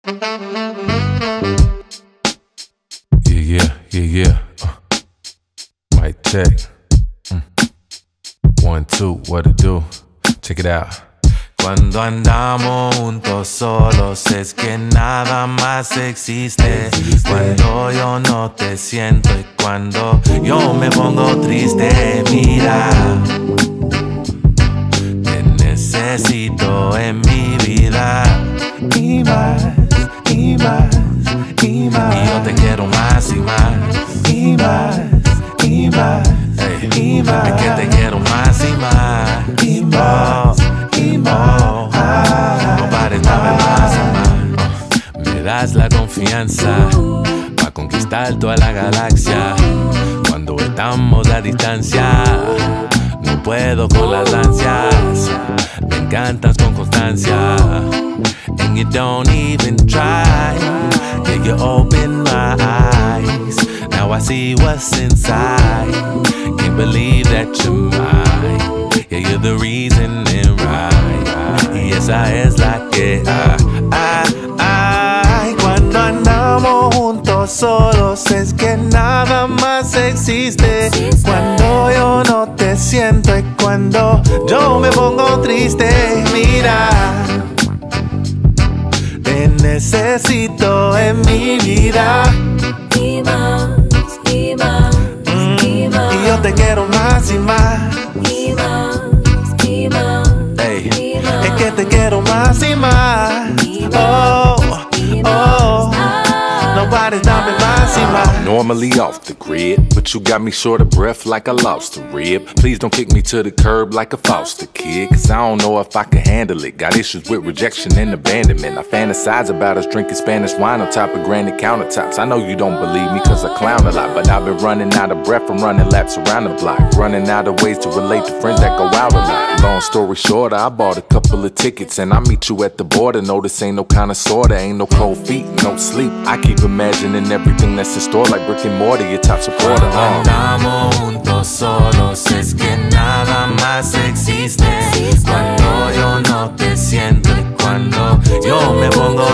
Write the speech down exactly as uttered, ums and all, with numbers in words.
Yeah, yeah, yeah, yeah. Uh, mic check. Mm. One, two, what it do? Check it out. Cuando andamos juntos solos es que nada más existe. Cuando yo no te siento y cuando yo me pongo triste, mira, te necesito en mi vida. Y más, y más, y más. Y yo te quiero más y más. Y más, y más, hey, y más. Es que te quiero más y más. Y más, oh, y más. Oh, no pares, dame más y más. Uh, me das la confianza para conquistar toda la galaxia. Cuando estamos a distancia, no puedo con las ansias. Me encantas con constancia. And you don't even try. Yeah, you open my eyes. Now I see what's inside. Can't believe that you're mine. Yeah, you're the reason and right. Y esa es la que hay. Ay, ay, cuando andamos juntos solos es que nada más existe. Cuando yo no te siento y cuando yo me pongo triste, mira, te necesito en mi vida. Y más, y más, mm, y más. Y yo te quiero más y más. Y más, y más, Ey, y más. es que te quiero más y más. Oh, oh, nobody's dame más y más. Normally off the grid, but you got me short of breath like I lost a rib. Please don't kick me to the curb like a foster kid, cause I don't know if I can handle it. Got issues with rejection and abandonment. I fantasize about us drinking Spanish wine on top of granite countertops. I know you don't believe me cause I clown a lot, but I've been running out of breath from running laps around the block. Running out of ways to relate to friends that go out a lot. Long story short, I bought a couple of tickets and I meet you at the border. No, this ain't no kind of sorta, ain't no cold feet, no sleep. I keep imagining everything that's in store like brick and mortar, your top supporter. Cuando andamos juntos solos es que nada más existe. Cuando yo no te siento y cuando yo me pongo